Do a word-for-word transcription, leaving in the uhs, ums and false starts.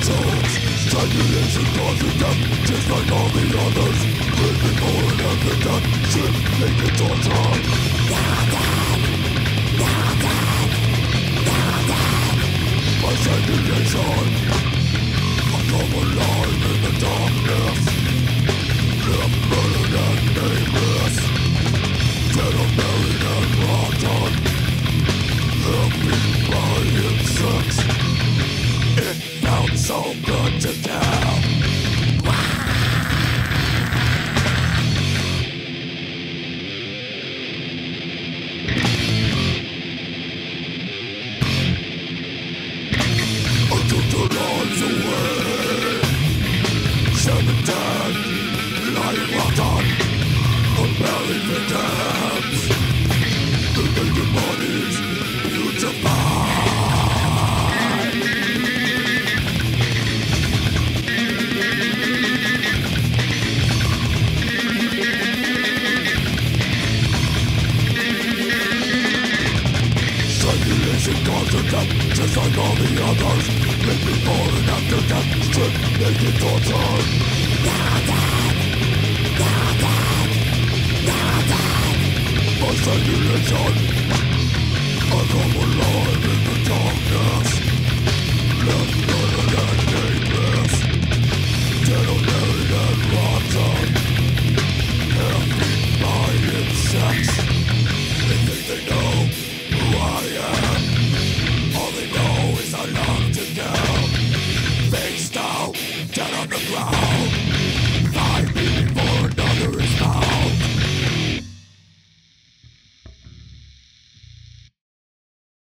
Strangulation causing death, just like all the others. Living for an epidemic, shit, naked torture. My strangulation, I come alive in the darkness. I'm murdered and nameless, dead or buried and rotten. I'm beaten by insects. It felt so good to kill. I took the lives away. Seven dead, lying rotten, unburied victims. The naked bodies beautified. Strangulation causing death, just like all the others. Make me born and after death, strip naked torture. My strangulation, I come alive in the dark.